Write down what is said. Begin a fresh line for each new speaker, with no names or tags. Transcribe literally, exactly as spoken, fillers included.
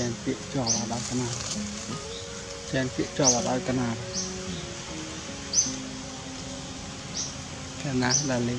chèn tiện cho vào đó cái nào chèn tiện cho vào đó cái nào cái nào là lên